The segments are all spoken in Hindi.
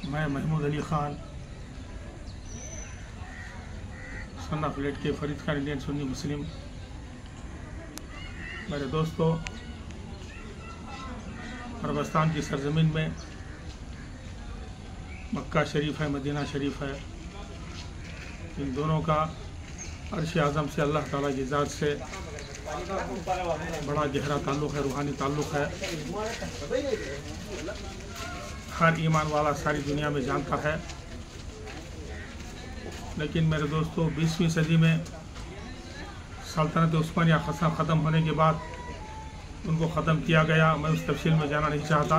मैं Mahmood Ali Khan son of late के फरीद खान इंडियन सुन्नी मुस्लिम। मेरे दोस्तों, अरबस्तान की सरजमीन में मक्का शरीफ है, मदीना शरीफ है, इन दोनों का अर्श आज़म से अल्लाह ताला की ज़ात से बड़ा गहरा ताल्लुक़ है, रूहानी ताल्लुक़ है। हर ईमान वाला सारी दुनिया में जानता है। लेकिन मेरे दोस्तों, 20वीं सदी में सल्तनत उस्मानिया ख़त्म होने के बाद उनको ख़त्म किया गया। मैं उस तफसील में जाना नहीं चाहता,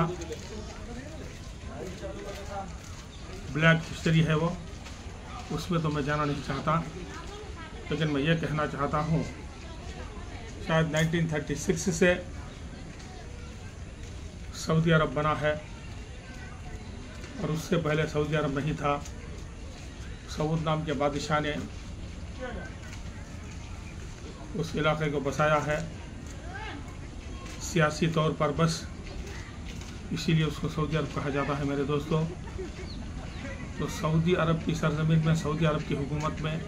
ब्लैक हिस्ट्री है वो, उसमें तो मैं जाना नहीं चाहता। लेकिन मैं ये कहना चाहता हूँ, शायद 1936 से सऊदी अरब बना है और उससे पहले सऊदी अरब नहीं था। सऊद नाम के बादशाह ने उस इलाके को बसाया है सियासी तौर पर, बस इसीलिए उसको सऊदी अरब कहा जाता है। मेरे दोस्तों, तो सऊदी अरब की सरजमीन में, सऊदी अरब की हुकूमत में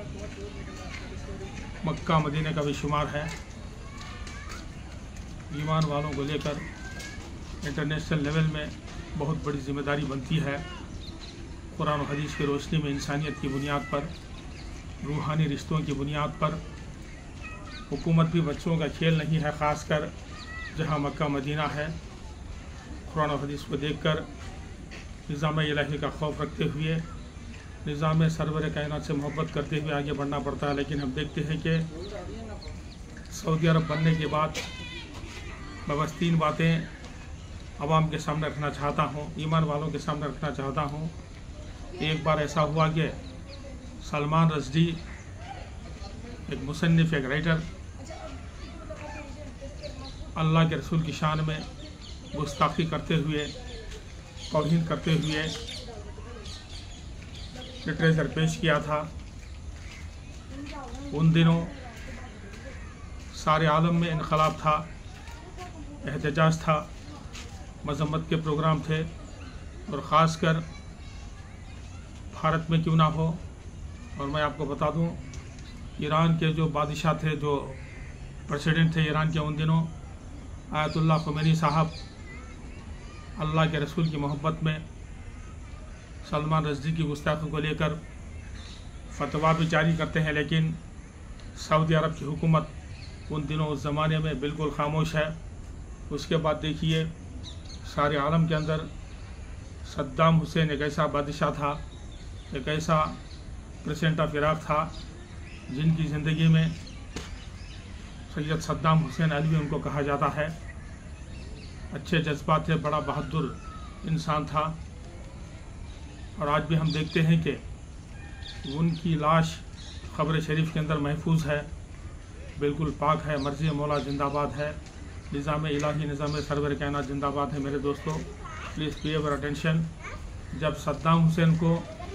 मक्का मदीने का भी शुमार है। ईमान वालों को लेकर इंटरनेशनल लेवल में बहुत बड़ी जिम्मेदारी बनती है। कुरान और हदीस की रोशनी में इंसानियत की बुनियाद पर, रूहानी रिश्तों की बुनियाद पर हुकूमत भी बच्चों का खेल नहीं है, ख़ासकर जहाँ मक्का मदीना है। कुरान और हदीस को देखकर निज़ाम इलाही का खौफ रखते हुए, निज़ाम सरवर कायनात से मोहब्बत करते हुए आगे बढ़ना पड़ता है। लेकिन हम देखते हैं कि सऊदी अरब बनने के बाद मैं बस 3 बातें आवाम के सामने रखना चाहता हूँ, ईमान वालों के सामने रखना चाहता हूँ। एक बार ऐसा हुआ कि सलमान रश्दी, एक मुसन्निफ़, एक राइटर, अल्लाह के रसूल की शान में गुस्ताखी करते हुए, तौहीन करते हुए लिटरेचर पेश किया था। उन दिनों सारे आलम में इनकलाब था, एहतजाज था, मजम्मत के प्रोग्राम थे, और ख़ासकर भारत में क्यों ना हो। और मैं आपको बता दूं, ईरान के जो बादशाह थे, जो प्रेसिडेंट थे ईरान के उन दिनों, आयतुल्लाह ख़ुमैनी साहब अल्लाह के रसूल की मोहब्बत में सलमान रश्दी की गुस्ताखी को लेकर फतवा भी जारी करते हैं। लेकिन सऊदी अरब की हुकूमत उन दिनों, उस ज़माने में बिल्कुल खामोश है। उसके बाद देखिए, सारे आलम के अंदर सद्दाम हुसैन एक ऐसा बादशाह था, एक ऐसा प्रेसिडेंट ऑफ इराक़ था, जिनकी ज़िंदगी में सैयद सद्दाम हुसैन अलवी उनको कहा जाता है। अच्छे जज्बात थे, बड़ा बहादुर इंसान था। और आज भी हम देखते हैं कि उनकी लाश क़ब्र शरीफ के अंदर महफूज है, बिल्कुल पाक है। मर्ज़ी मौला जिंदाबाद है, निज़ाम इलाही, निज़ाम सरवर कायनात जिंदाबाद है। मेरे दोस्तों, प्लीज़ पे योर अटेंशन। जब सद्दाम हुसैन को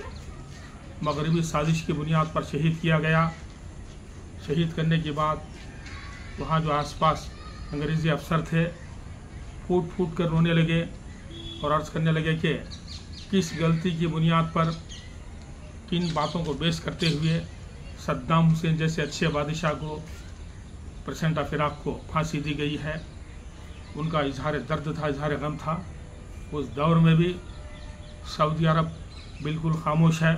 मगरबी साजिश की बुनियाद पर शहीद किया गया, शहीद करने के बाद वहाँ जो आसपास अंग्रेज़ी अफसर थे, फूट फूट कर रोने लगे और अर्ज़ करने लगे कि किस गलती की बुनियाद पर, किन बातों को बेस करते हुए सद्दाम हुसैन जैसे अच्छे बादशाह को, प्रेसिडेंट ऑफ इराक़ को फांसी दी गई है। उनका इजहार दर्द था, इजहार गम था। उस दौर में भी सऊदी अरब बिल्कुल खामोश है।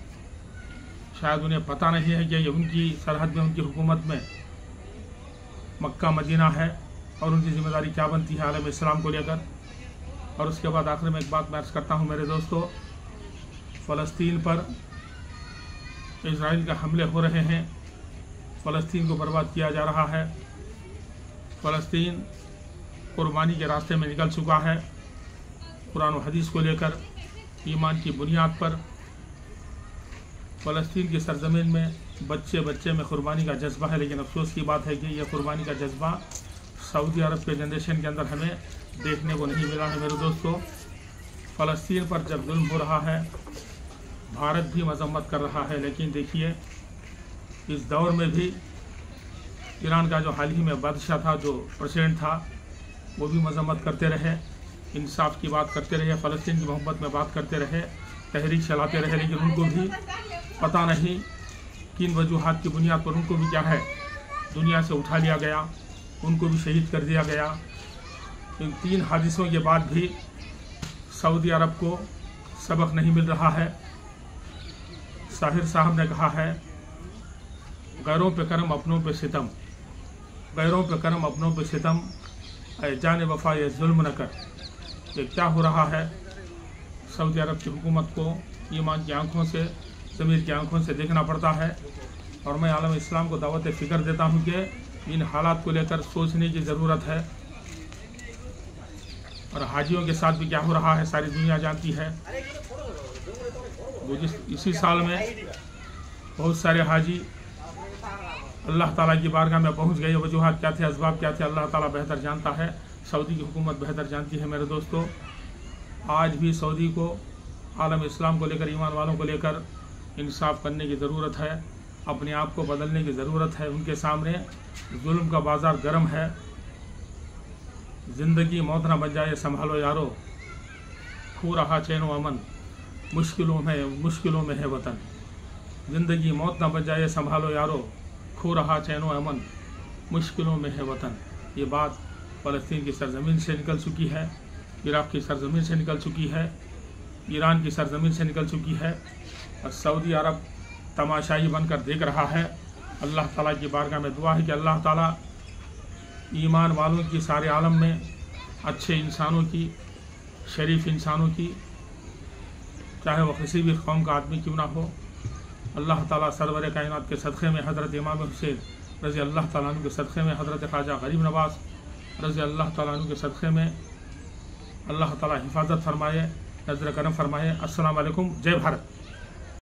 शायद उन्हें पता नहीं है कि ये उनकी सरहद में, उनकी हुकूमत में मक्का मदीना है और उनकी ज़िम्मेदारी क्या बनती है आलम इस्लाम को लेकर। और उसके बाद आखिर में एक बात मैं अर्ज़ करता हूँ मेरे दोस्तों, फ़लस्तीन पर इजराइल का हमले हो रहे हैं, फ़लस्तीन को बर्बाद किया जा रहा है। फ़लस्तीन कुर्बानी के रास्ते में निकल चुका है। कुरान और हदीस को लेकर ईमान की बुनियाद पर फ़लस्तीन की सरजमीन में बच्चे बच्चे में कुर्बानी का जज्बा है। लेकिन अफसोस की बात है कि यह कुर्बानी का जज्बा सऊदी अरब के जनरेशन के अंदर हमें देखने को नहीं मिला है। मेरे दोस्तों, फ़लस्तीन पर जब जुल्म हो रहा है, भारत भी मजम्मत कर रहा है। लेकिन देखिए, इस दौर में भी ईरान का जो हाल ही में बादशाह था, जो प्रेसिडेंट था, वो भी मजम्मत करते रहे, इंसाफ की बात करते रहे, फ़लस्तीन की मोहब्बत में बात करते रहे। तहरीक चलाते रहे, लेकिन उनको भी पता नहीं किन वजूहात की बुनियाद पर उनको भी क्या है दुनिया से उठा लिया गया, उनको भी शहीद कर दिया गया। इन 3 हादिसों के बाद भी सऊदी अरब को सबक नहीं मिल रहा है। साहिर साहब ने कहा है, गैरों पे करम अपनों पे सितम, गैरों पे करम अपनों पे सितम, ऐ जान वफा ये जुल्म न कर। ये क्या हो रहा है? सऊदी अरब की हुकूमत को ईमान की आंखों से, ज़मीर की आंखों से देखना पड़ता है। और मैं आलम इस्लाम को दावत फ़िक्र देता हूँ कि इन हालात को लेकर सोचने की ज़रूरत है। और हाजियों के साथ भी क्या हो रहा है सारी दुनिया जानती है। वो इसी साल में बहुत सारे हाजी अल्लाह ताला की बारगाह में पहुंच गए। वजूहात क्या थे, असबाब क्या थे, अल्लाह ताला बेहतर जानता है, सऊदी की हुकूमत बेहतर जानती है। मेरे दोस्तों, आज भी सऊदी को आलम इस्लाम को लेकर, ईमान वालों को लेकर इंसाफ करने की ज़रूरत है, अपने आप को बदलने की ज़रूरत है। उनके सामने जुल्म का बाज़ार गर्म है। ज़िंदगी मौत ना बन जाए संभालो यारो, खो रहा चैनो अमन, मुश्किलों में है वतन। ज़िंदगी मौत ना बन जाए संभालो यारो, खो रहा चैनो अमन, मुश्किलों में है वतन। ये बात फ़लस्तीन की सरज़मीन से निकल चुकी है, इराक़ की सरज़मीन से निकल चुकी है, ईरान की सरज़मीन से निकल चुकी है। और सऊदी अरब तमाशाई बनकर देख रहा है। अल्लाह ताला की बारगाह में दुआ है कि अल्लाह ताला ईमान वालों की सारे आलम में, अच्छे इंसानों की, शरीफ इंसानों की, चाहे वह किसी भी कौम का आदमी क्यों ना हो, अल्लाह ताला सरवर कायनात के सदक़े में हज़रत इमाम हुसैन रज़ी अल्लाह ताला अन्हु के सदक़े में, हज़रत ख्वाजा गरीब नवाज़ रज़ी अल्लाह ताला अन्हु के सदक़े में अल्लाह ताला हिफाजत फरमाए, नज़र करम फरमाए। अस्सलाम वालेकुम। जय भारत।